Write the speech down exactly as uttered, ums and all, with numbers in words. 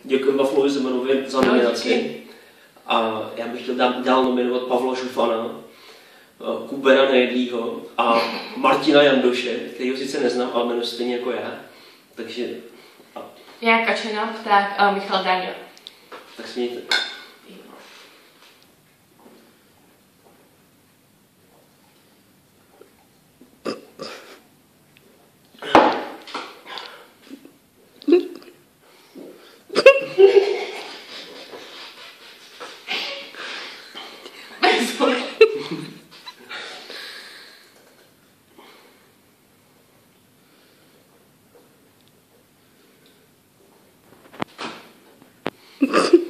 Děkuji Waflovi Zemanovi za nominaci. A já bych chtěl dál, dál nominovat Pavla Žufana, Kubera Nejedlýho a Martina Jandoše, kterýho sice neznám, ale jmenuji stejně jako já. Takže... A... Já Kačena, Pták a Michal Daňo. Tak smějte. Ha ha ha.